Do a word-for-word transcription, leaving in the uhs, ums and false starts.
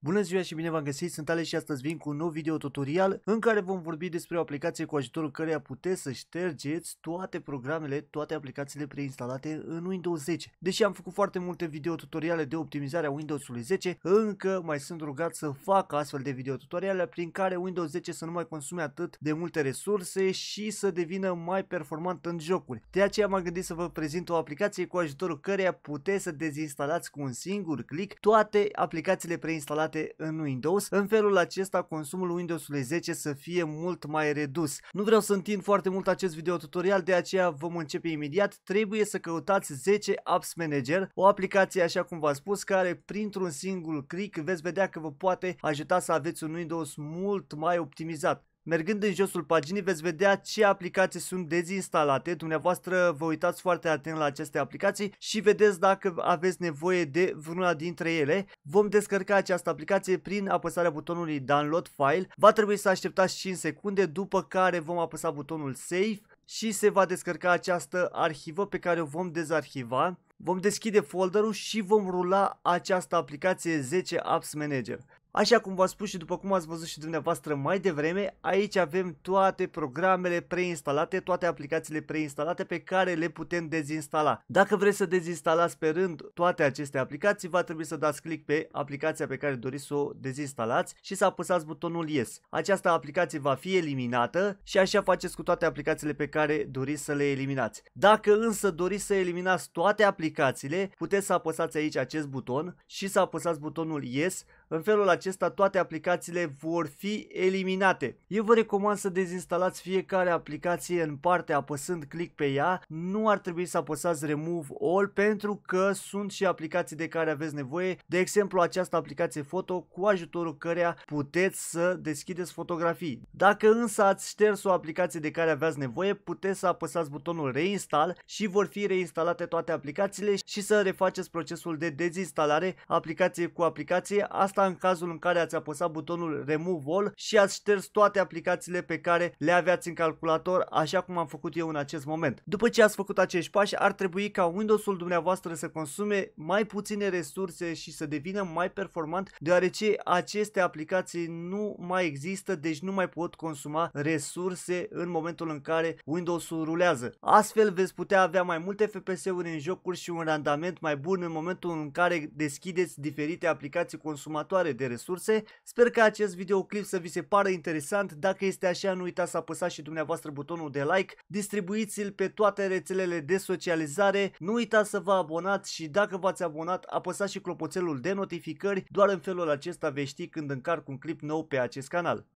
Bună ziua și bine v-am găsit, sunt Alex și astăzi vin cu un nou video tutorial în care vom vorbi despre o aplicație cu ajutorul căreia puteți să ștergeți toate programele, toate aplicațiile preinstalate în Windows zece. Deși am făcut foarte multe video tutoriale de optimizare a Windows zece, încă mai sunt rugat să fac astfel de video tutoriale prin care Windows zece să nu mai consume atât de multe resurse și să devină mai performant în jocuri. De aceea m-am gândit să vă prezint o aplicație cu ajutorul căreia puteți să dezinstalați cu un singur click toate aplicațiile preinstalate în Windows. În felul acesta consumul Windows zece să fie mult mai redus. Nu vreau să întind foarte mult acest video tutorial, de aceea vom începe imediat. Trebuie să căutați zece Apps Manager, o aplicație, așa cum v-am spus, care printr-un singur click veți vedea că vă poate ajuta să aveți un Windows mult mai optimizat. Mergând în josul paginii veți vedea ce aplicații sunt dezinstalate. Dumneavoastră vă uitați foarte atent la aceste aplicații și vedeți dacă aveți nevoie de vreuna dintre ele. Vom descărca această aplicație prin apăsarea butonului Download File. Va trebui să așteptați cinci secunde, după care vom apăsa butonul Save și se va descărca această arhivă pe care o vom dezarhiva. Vom deschide folderul și vom rula această aplicație zece Apps Manager. Așa cum v-am spus și după cum ați văzut și dumneavoastră mai devreme, aici avem toate programele preinstalate, toate aplicațiile preinstalate pe care le putem dezinstala. Dacă vreți să dezinstalați pe rând toate aceste aplicații, va trebui să dați click pe aplicația pe care doriți să o dezinstalați și să apăsați butonul Yes. Această aplicație va fi eliminată și așa faceți cu toate aplicațiile pe care doriți să le eliminați. Dacă însă doriți să eliminați toate aplicațiile, puteți să apăsați aici acest buton și să apăsați butonul Yes. În felul acesta toate aplicațiile vor fi eliminate. Eu vă recomand să dezinstalați fiecare aplicație în parte apăsând click pe ea. Nu ar trebui să apăsați Remove All pentru că sunt și aplicații de care aveți nevoie. De exemplu, această aplicație foto cu ajutorul căreia puteți să deschideți fotografii. Dacă însă ați șters o aplicație de care aveați nevoie, puteți să apăsați butonul Reinstall și vor fi reinstalate toate aplicațiile și să refaceți procesul de dezinstalare aplicație cu aplicație. Asta în cazul în care ați apăsat butonul Remove All și ați șters toate aplicațiile pe care le aveați în calculator, așa cum am făcut eu în acest moment. După ce ați făcut acești pași, ar trebui ca Windows-ul dumneavoastră să consume mai puține resurse și să devină mai performant, deoarece aceste aplicații nu mai există, deci nu mai pot consuma resurse în momentul în care Windows-ul rulează. Astfel veți putea avea mai multe F P S-uri în jocuri și un randament mai bun în momentul în care deschideți diferite aplicații consumatoare de resurse. Sper că acest videoclip să vi se pară interesant. Dacă este așa, nu uitați să apăsați și dumneavoastră butonul de like, distribuiți-l pe toate rețelele de socializare, nu uitați să vă abonați și dacă v-ați abonat, apăsați și clopoțelul de notificări, doar în felul acesta veți ști când încarc un clip nou pe acest canal.